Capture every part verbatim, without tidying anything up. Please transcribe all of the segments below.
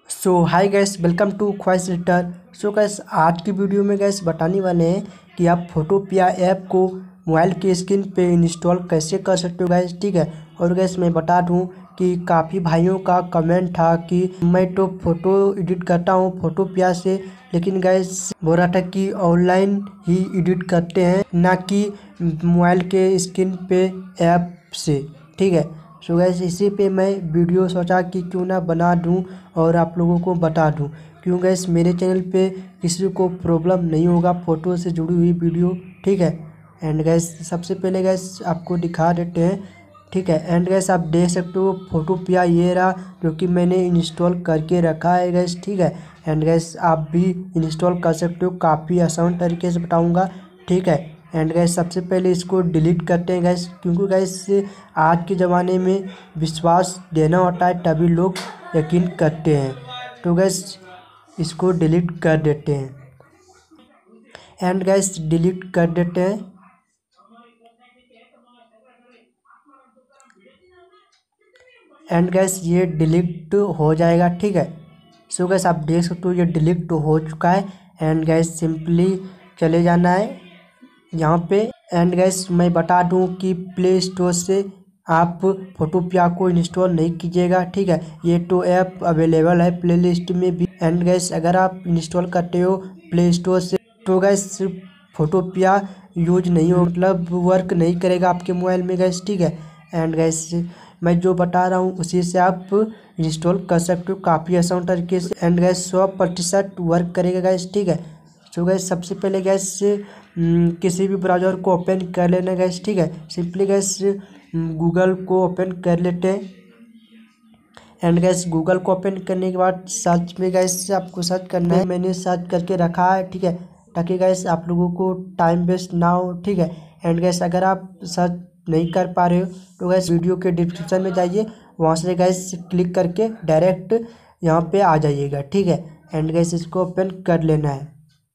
So hi guys, welcome to Khwaish writer. So guys, आज की video में गैस बताने वाले हैं कि आप फोटोपिया ऐप को मोबाइल के स्क्रीन पे इंस्टॉल कैसे कर सकते हो गैस। ठीक है। और गैस मैं बता दूं कि काफ़ी भाइयों का कमेंट था कि मैं तो फ़ोटो एडिट करता हूं फोटोपिया से, लेकिन गैस बोल रहा था कि ऑनलाइन ही एडिट करते हैं, ना कि मोबाइल के स्क्रीन पे ऐप से। ठीक है। सो गैस, इसी पे मैं वीडियो सोचा कि क्यों ना बना दूं और आप लोगों को बता दूं, क्यों गैस मेरे चैनल पे किसी को प्रॉब्लम नहीं होगा फ़ोटो से जुड़ी हुई वीडियो। ठीक है। एंड गैस सबसे पहले गैस आपको दिखा देते हैं। ठीक है। एंड गैस आप देख सकते हो फोटोपिया ये रहा, जो कि मैंने इंस्टॉल करके रखा है गैस। ठीक है। एंड गैस आप भी इंस्टॉल कर सकते हो, काफ़ी आसान तरीके से बताऊँगा। ठीक है। एंड गैस सबसे पहले इसको डिलीट करते हैं गैस, क्योंकि गैस आज के ज़माने में विश्वास देना होता है तभी लोग यकीन करते हैं। तो गैस इसको डिलीट कर देते हैं। एंड गैस डिलीट कर देते हैं। एंड गैस ये डिलीट हो जाएगा। ठीक है। सो गैस आप देख सकते हो ये डिलीट हो चुका है। एंड गैस सिंपली चले जाना है यहाँ पे। एंड गैस मैं बता दूं कि प्ले स्टोर से आप फोटोपिया को इंस्टॉल नहीं कीजिएगा। ठीक है। ये तो ऐप अवेलेबल है प्ले लिस्ट में भी। एंड गैस अगर आप इंस्टॉल करते हो प्ले स्टोर से तो गैस फोटोपिया यूज नहीं हो, मतलब वर्क नहीं करेगा आपके मोबाइल में गैस। ठीक है। एंड गैस मैं जो बता रहा हूँ उसी से आप इंस्टॉल कर सकते हो काफ़ी आसान तरीके से। एंड गैस सौ प्रतिशत वर्क करेगा गैस। ठीक है। तो गैस सबसे पहले गैस किसी भी ब्राउज़र को ओपन कर लेना गैस। ठीक है। सिंपली गैस गूगल को ओपन कर लेते हैं। एंड गैस गूगल को ओपन करने के बाद सर्च में गैस आपको सर्च करना है। मैंने सर्च करके रखा है। ठीक है। ताकि गैस आप लोगों को टाइम वेस्ट ना हो। ठीक है। एंड गैस अगर आप सर्च नहीं कर पा रहे हो तो गैस वीडियो के डिस्क्रिप्शन में जाइए, वहाँ से गैस क्लिक करके डायरेक्ट यहाँ पे आ जाइएगा। ठीक है। एंड गैस इसको ओपन कर लेना है।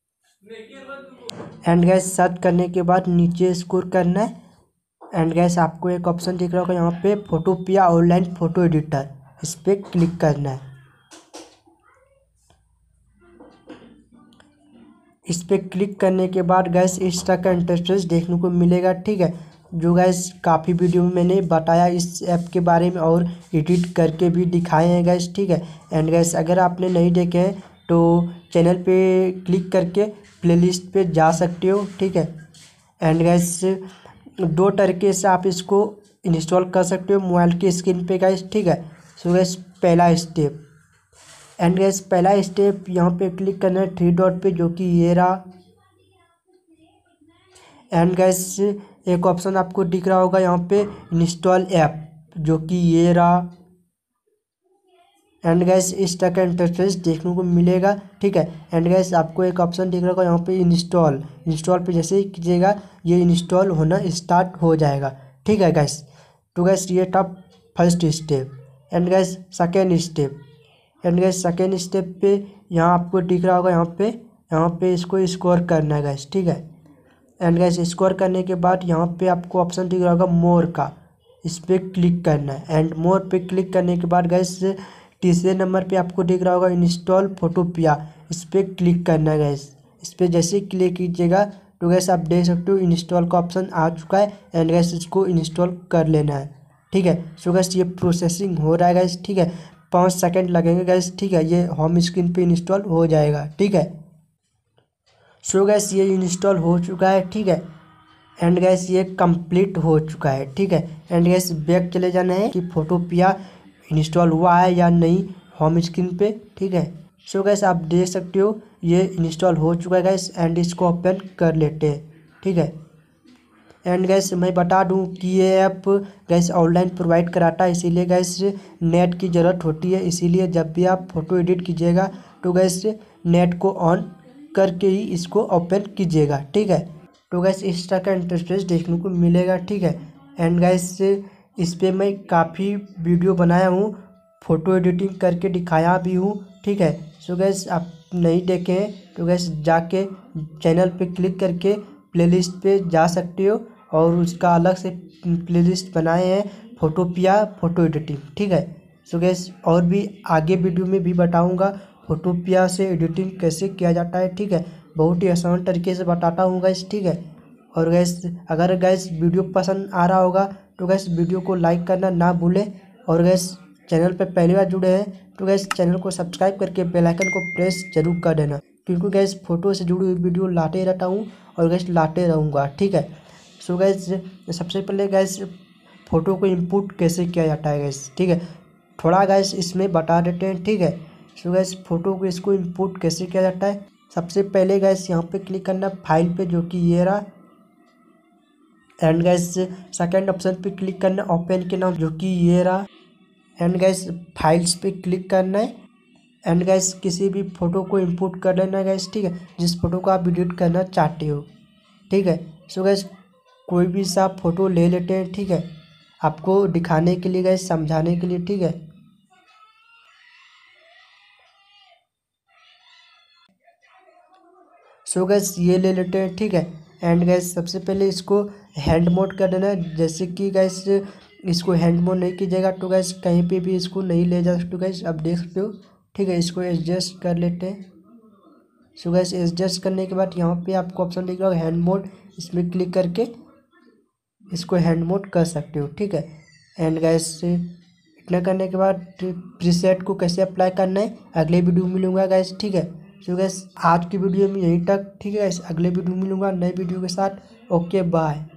एंड गैस सर्च करने के बाद नीचे स्क्रॉल करना है। एंड गैस आपको एक ऑप्शन दिख रहा होगा यहाँ पे फोटोपिया ऑनलाइन फ़ोटो एडिटर, इस पर क्लिक करना है। इस पर क्लिक करने के बाद गैस इस तरह का इंटरफेस देखने को मिलेगा। ठीक है। जो गैस काफ़ी वीडियो में मैंने बताया इस ऐप के बारे में और एडिट करके भी दिखाए हैं गैस। ठीक है। एंड गैस अगर आपने नहीं देखे हैं तो चैनल पे क्लिक करके प्लेलिस्ट पे जा सकते हो। ठीक है। एंड गैस दो तरीके से आप इसको इंस्टॉल कर सकते हो मोबाइल की स्क्रीन पे गैस। ठीक है। सो गैस पहला स्टेप, एंड गैस पहला स्टेप यहाँ पे क्लिक करना है थ्री डॉट पे, जो कि ये रहा। एंड गैस एक ऑप्शन आपको दिख रहा होगा यहाँ पे इंस्टॉल ऐप, जो कि ये रहा। एंड गैस इस तरह का इंटरफेस देखने को मिलेगा। ठीक है। एंड गैस आपको एक ऑप्शन दिख रहा होगा यहाँ पे इंस्टॉल, इंस्टॉल पे जैसे ही कीजिएगा ये इंस्टॉल होना स्टार्ट हो जाएगा। ठीक है गैस। तो गैस ये था first step. And guys second step, and guys second step पे यहाँ आपको दिख रहा होगा यहाँ पे यहाँ पे इसको स्कोर करना है गैस। ठीक है। एंड गैस स्कोर करने के बाद यहाँ पे आपको ऑप्शन दिख रहा होगा मोर का, इस पर क्लिक करना है। एंड मोर पे क्लिक करने के बाद गैस तीसरे नंबर पे आपको दिख रहा होगा इंस्टॉल फोटोपिया, इस पर क्लिक करना है गैस। इस पर जैसे क्लिक कीजिएगा तो गैस आप देख सकते हो इंस्टॉल का ऑप्शन आ चुका है। एंड गैस इसको इंस्टॉल कर लेना है। ठीक है। सो गैस ये प्रोसेसिंग हो रहा है गैस। ठीक है। पाँच सेकंड लगेंगे गैस। ठीक है। ये होम स्क्रीन पे इंस्टॉल हो जाएगा। ठीक है। सो गैस ये इंस्टॉल हो चुका है। ठीक है। एंड गैस ये कंप्लीट हो चुका है। ठीक है। एंड गैस बैक चले जाना है कि फोटोपिया इंस्टॉल हुआ है या नहीं होम स्क्रीन पे। ठीक है। सो गैस आप देख सकते हो ये इंस्टॉल हो चुका है गैस। एंड इसको ओपन कर लेते हैं। ठीक है। एंड गैस मैं बता दूं कि ये ऐप गैस ऑनलाइन प्रोवाइड कराता है, इसीलिए गैस नेट की ज़रूरत होती है। इसीलिए जब भी आप फ़ोटो एडिट कीजिएगा तो गैस नेट को ऑन करके ही इसको ओपन कीजिएगा। ठीक है। तो गैस इस तरह का इंटरफेस देखने को मिलेगा। ठीक है। एंड गैस इस पर मैं काफ़ी वीडियो बनाया हूँ, फ़ोटो एडिटिंग करके दिखाया भी हूँ। ठीक है। सो गैस आप नहीं देखे हैं तो गैस जाके चैनल पे क्लिक करके प्लेलिस्ट पे जा सकते हो और उसका अलग से प्लेलिस्ट बनाए हैं फोटोपिया फ़ोटो एडिटिंग। ठीक है। सो गैस और भी आगे वीडियो में भी बताऊंगा फोटोपिया से एडिटिंग कैसे किया जाता है, ठीक है। बहुत ही आसान तरीके से बताता हूँ गैस, ठीक है। और गैस अगर गैस वीडियो पसंद आ रहा होगा तो गैस वीडियो को लाइक करना ना भूलें। और गैस चैनल पर पहली बार जुड़े हैं तो गैस चैनल को सब्सक्राइब करके बेल आइकन को प्रेस जरूर कर देना, क्योंकि गैस फोटो से जुड़ी हुई वीडियो लाते रहता हूँ और गैस लाते रहूँगा, ठीक है। सो गैस सबसे पहले गैस फ़ोटो को इनपुट कैसे किया जाता है गैस, ठीक है, थोड़ा गैस इसमें बता देते हैं, ठीक है। सो गैस फ़ोटो को इसको इनपुट कैसे किया जाता है, सबसे पहले गैस यहाँ पे क्लिक करना फाइल पे, जो कि ये रहा। एंड गैस सेकंड ऑप्शन पे क्लिक करना ओपन के नाम, जो कि ये रहा। एंड गैस फाइल्स पे क्लिक करना है। एंड गैस किसी भी फ़ोटो को इनपुट कर लेना है गैस, ठीक है, जिस फोटो को आप एडिट करना चाहते हो, ठीक है। सो गैस कोई भी सा फ़ोटो ले लेते हैं, ठीक है, आपको दिखाने के लिए गैस, समझाने के लिए, ठीक है। सो गैस ये ले लेते हैं, ठीक है। एंड गैस सबसे पहले इसको हैंड मोड कर देना है, जैसे कि गैस इसको हैंड मोड नहीं कीजिएगा तो गैस कहीं पे भी इसको नहीं ले जा सकते गैस, आप देख सकते हो, ठीक है। इसको एडजस्ट कर लेते हैं। सो गैस एडजस्ट करने के बाद यहाँ पे आपको ऑप्शन दिख रहा होगा हैंड मोड, इसमें क्लिक करके इसको हैंड मोड कर सकते हो, ठीक है। एंड गैस इतना करने के बाद प्रीसेट को कैसे अप्लाई करना है अगले वीडियो में मिलूंगा गैस, ठीक है। सो गैस आज की वीडियो में यहीं तक, ठीक है गैस, अगले वीडियो में मिलूंगा नए वीडियो के साथ। Okay bye.